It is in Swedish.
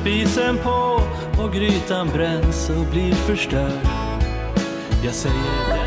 spisen på och grytan bränns och blir förstörd. Jag säger det